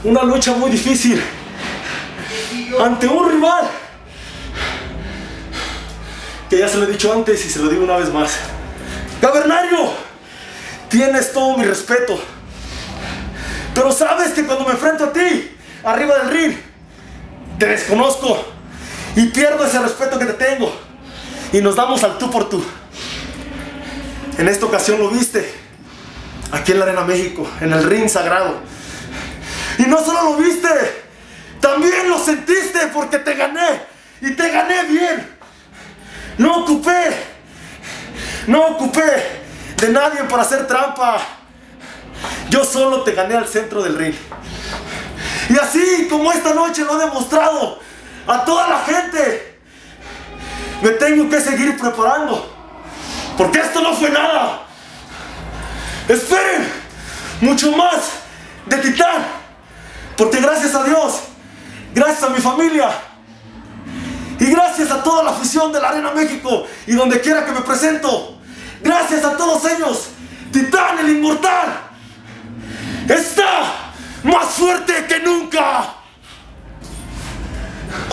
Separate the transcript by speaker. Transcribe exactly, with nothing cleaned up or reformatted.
Speaker 1: Una lucha muy difícil ante un rival que ya se lo he dicho antes y se lo digo una vez más. Cavernario, tienes todo mi respeto, pero sabes que cuando me enfrento a ti arriba del ring te desconozco y pierdo ese respeto que te tengo y nos damos al tú por tú. En esta ocasión lo viste aquí en la Arena México, en el ring sagrado, y no solo lo viste, también lo sentiste, porque te gané y te gané bien. No ocupé no ocupé de nadie para hacer trampa. Yo solo te gané al centro del ring. Y así como esta noche lo he demostrado a toda la gente, me tengo que seguir preparando, porque esto no fue nada. Esperen mucho más de Titán, porque gracias a Dios, gracias a mi familia y gracias a toda la afición de la Arena México y donde quiera que me presento, gracias a todos ellos, Titán el Inmortal